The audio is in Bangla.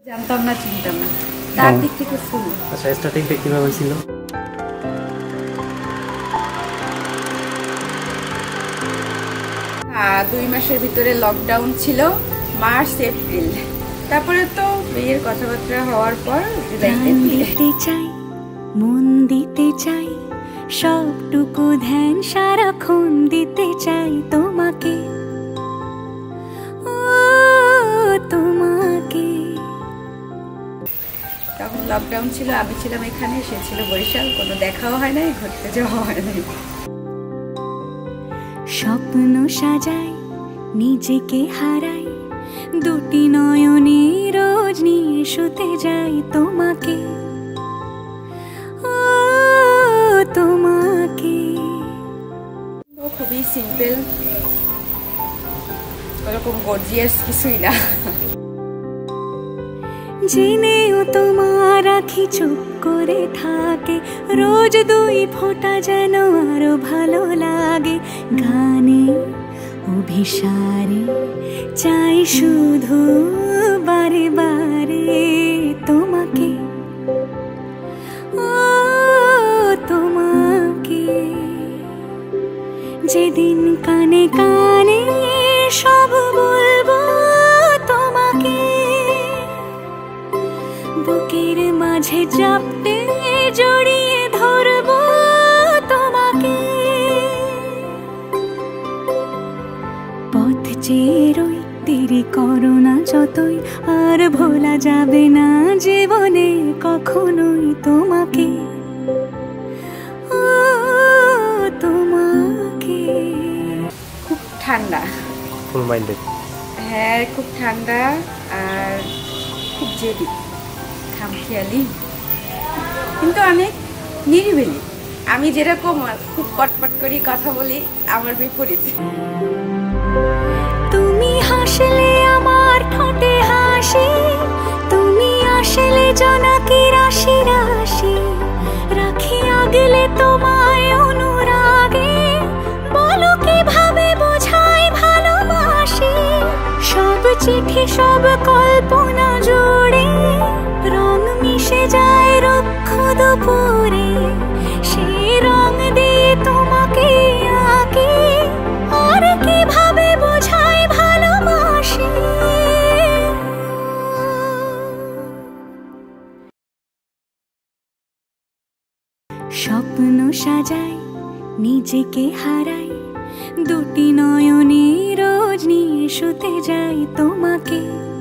জানতাম না, চিনতাম না, তার দিক থেকে ফুল। আচ্ছা, স্টার্টিংটা কিভাবে ছিল? হ্যাঁ, 2 মাসের ভিতরে লকডাউন ছিল, মার্চ এপ্রিল। তারপরে তো বিয়ের কথাবার্তা হওয়ার পর দিতে চাই, মন দিতে চাই, সবটুকু ধ্যান সারাক্ষণ দিতে চাই তোমাকে, ও তোমাকে। তখন লকডাউন ছিল, আমি ছিলাম এখানে, সে ছিল বরিশাল, কোনো দেখাও হয় নাই, ঘুরতে যাওয়া হয় নাই। স্বপ্ন সাজাই, নিজেকে হারাই, দুটি নয়নে রোজ নিয়ে শুতে যাই তোমাকে, ও তোমাকে। খুবই সিম্পল, ওরকম গর্জিয়াস কিছুই না। জেনেও তোমার আখি চুপ করে থাকে, রোজ 2 ফোঁটা যেন আরো ভালো লাগে। গানে অভিসারে চাই শুধু বারে বারে তোমাকে, ও তোমাকে। যেদিন কানে কানে সব বলবো তোমাকে, বুকের মাঝে চাপতে জড়িয়ে ধরবো তোমাকে। পথ চেয়ে রই, দেরি করো না যতই, আর ভোলা যাবে না জীবনে কখনোই তোমাকে, ও তোমাকে। খুব ঠান্ডা, ফুল মাইন্ডেড। হ্যাঁ, খুব ঠান্ডা আর খুব জেদি, খামখেয়ালি, কিন্তু অনেক নিরিবিলি। আমি যেরকম খুব পটপট করে কথা বলি, আমার বিপরীত। তুমি হাসলে আমার ঠোঁটে হাসি, তুমি আসলে জোনাকি রাশি রাশি, রাখি আগলে তোমায় অনুরাগে, বলো কিভাবে বোঝাই ভালোবাসি। সব চিঠি সব কল্পনা জুড়ে রং মিশে যায় রুক্ষ দুপুরে, সেই রং দিয়ে তোমাকে আঁকি, আর কিভাবে বোঝাই ভালোবাসি। স্বপ্ন সাজাই, নিজেকে হারাই, দুটি নয়নে রোজ নিয়ে শুতে যাই তোমাকে।